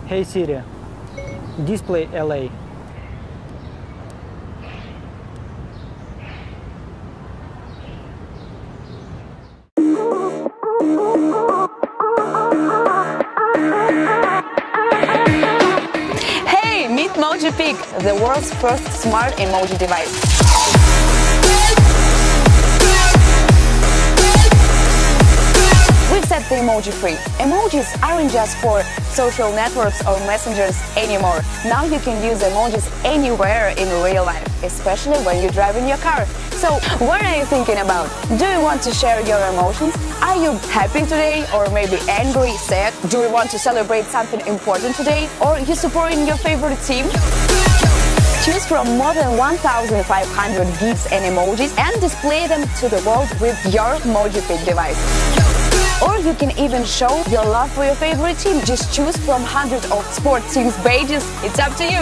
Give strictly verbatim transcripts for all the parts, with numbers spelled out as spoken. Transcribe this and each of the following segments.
Hey Siri, display L A. Hey, meet Mojipig, the world's first smart emoji device. We've set the emoji free. Emojis aren't just for social networks or messengers anymore. Now you can use emojis anywhere in real life, especially when you drive in your car. So, what are you thinking about? Do you want to share your emotions? Are you happy today, or maybe angry, sad? Do you want to celebrate something important today? Or you supporting your favorite team? Choose from more than one thousand five hundred GIFs and emojis and display them to the world with your Mojipig device. Or you can even show your love for your favorite team. Just choose from hundreds of sports teams' pages. It's up to you.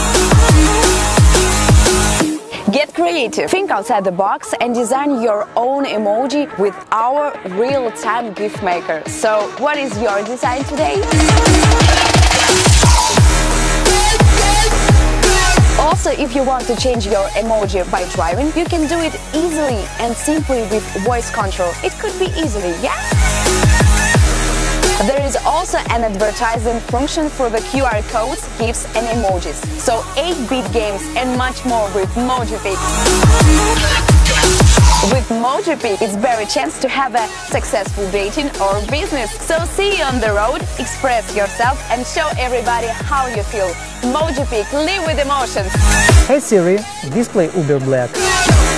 Get creative. Think outside the box and design your own emoji with our real-time GIF maker. So, what is your design today? Also, if you want to change your emoji by driving, you can do it easily and simply with voice control. It could be easily, yeah? There is also an advertising function for the Q R codes, GIFs and emojis. So eight bit games and much more with Mojipig. With Mojipig, it's very chance to have a successful dating or business. So see you on the road, express yourself and show everybody how you feel. Mojipig, live with emotions. Hey Siri, display Uber Black.